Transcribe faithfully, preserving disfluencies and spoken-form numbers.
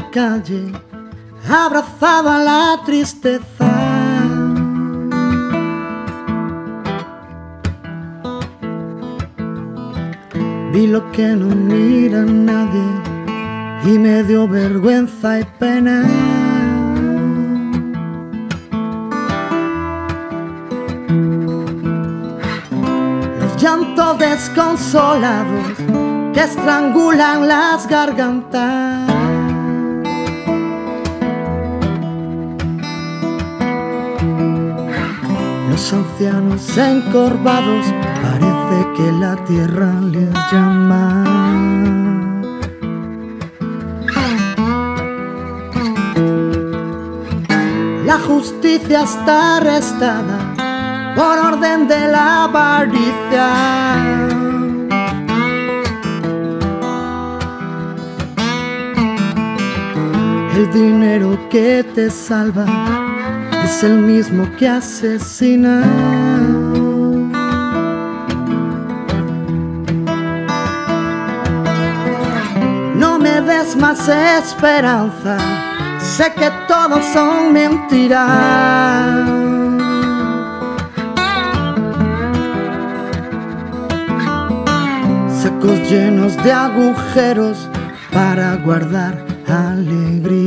calle, abrazado a la tristeza. Vi lo que no mira nadie y me dio vergüenza y pena. Los llantos desconsolados que estrangulan las gargantas. Los ancianos encorvados, parece que la tierra les llama. La justicia está arrestada por orden de la avaricia. El dinero que te salva es el mismo que asesina. No me des más esperanza, sé que todos son mentiras. Sacos llenos de agujeros para guardar alegría.